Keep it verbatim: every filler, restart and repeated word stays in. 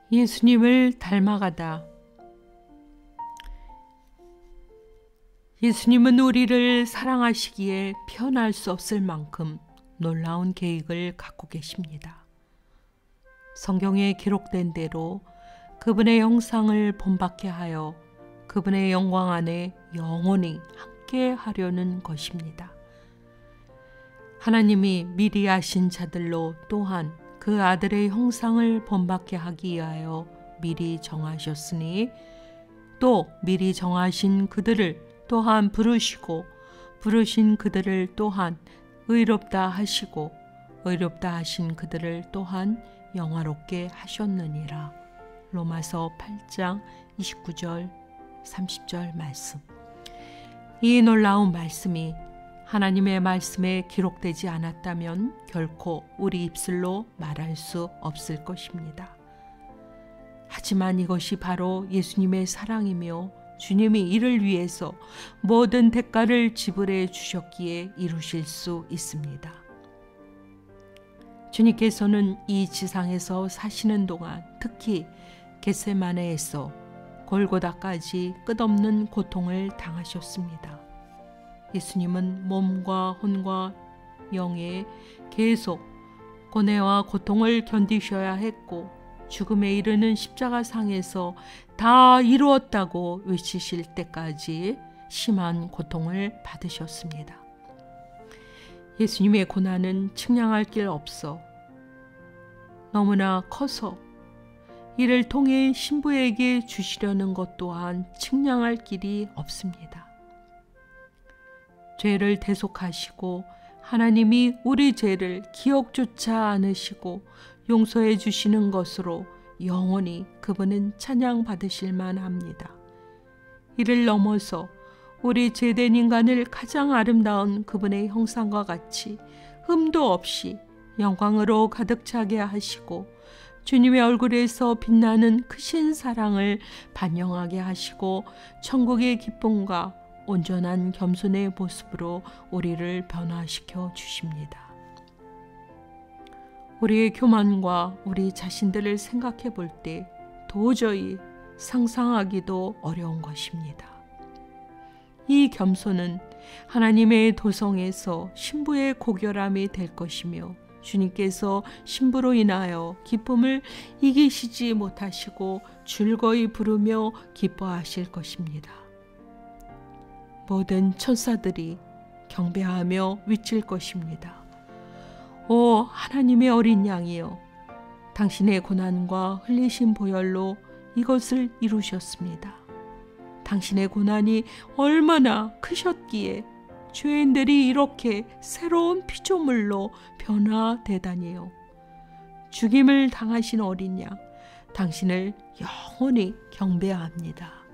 예수님을 닮아가다. 예수님은 우리를 사랑하시기에 표현할 수 없을 만큼 놀라운 계획을 갖고 계십니다. 성경에 기록된 대로 그분의 형상을 본받게 하여 그분의 영광 안에 영원히 함께 하려는 것입니다. 하나님이 미리 아신 자들로 또한 그 아들의 형상을 본받게 하기 위하여 미리 정하셨으니 또 미리 정하신 그들을 또한 부르시고 부르신 그들을 또한 의롭다 하시고 의롭다 하신 그들을 또한 영화롭게 하셨느니라. 로마서 팔 장 이십구 절 삼십 절 말씀. 이 놀라운 말씀이 하나님의 말씀에 기록되지 않았다면 결코 우리 입술로 말할 수 없을 것입니다. 하지만 이것이 바로 예수님의 사랑이며 주님이 이를 위해서 모든 대가를 지불해 주셨기에 이루실 수 있습니다. 주님께서는 이 지상에서 사시는 동안 특히 겟세마네에서 골고다까지 끝없는 고통을 당하셨습니다. 예수님은 몸과 혼과 영에 계속 고뇌와 고통을 견디셔야 했고 죽음에 이르는 십자가상에서 다 이루었다고 외치실 때까지 심한 고통을 받으셨습니다. 예수님의 고난은 측량할 길 없어 너무나 커서 이를 통해 신부에게 주시려는 것 또한 측량할 길이 없습니다. 죄를 대속하시고 하나님이 우리 죄를 기억조차 않으시고 용서해 주시는 것으로 영원히 그분은 찬양받으실 만합니다. 이를 넘어서 우리 죄된 인간을 가장 아름다운 그분의 형상과 같이 흠도 없이 영광으로 가득 차게 하시고 주님의 얼굴에서 빛나는 크신 사랑을 반영하게 하시고 천국의 기쁨과 온전한 겸손의 모습으로 우리를 변화시켜 주십니다. 우리의 교만과 우리 자신들을 생각해 볼 때 도저히 상상하기도 어려운 것입니다. 이 겸손은 하나님의 도성에서 신부의 고결함이 될 것이며 주님께서 신부로 인하여 기쁨을 이기시지 못하시고 즐거이 부르며 기뻐하실 것입니다. 모든 천사들이 경배하며 외칠 것입니다. 오 하나님의 어린 양이여, 당신의 고난과 흘리신 보혈로 이것을 이루셨습니다. 당신의 고난이 얼마나 크셨기에 죄인들이 이렇게 새로운 피조물로 변화되다니요. 죽임을 당하신 어린 양, 당신을 영원히 경배합니다.